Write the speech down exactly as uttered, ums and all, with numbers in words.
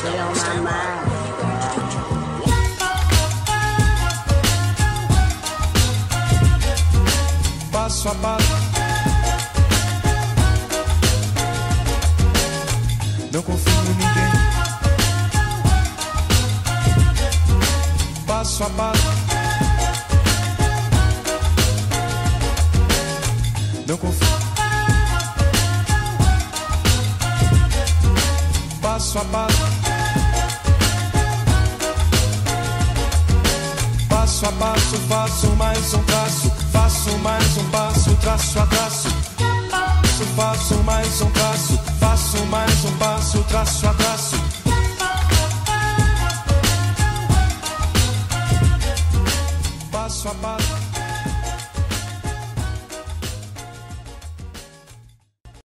Passo a passo, não confio em ninguém. Passo a passo, não confio. Passo a passo, passo a passo, faço mais um passo, faço mais um passo, traço a traço. Faço mais um passo, faço mais um passo, traço a traço.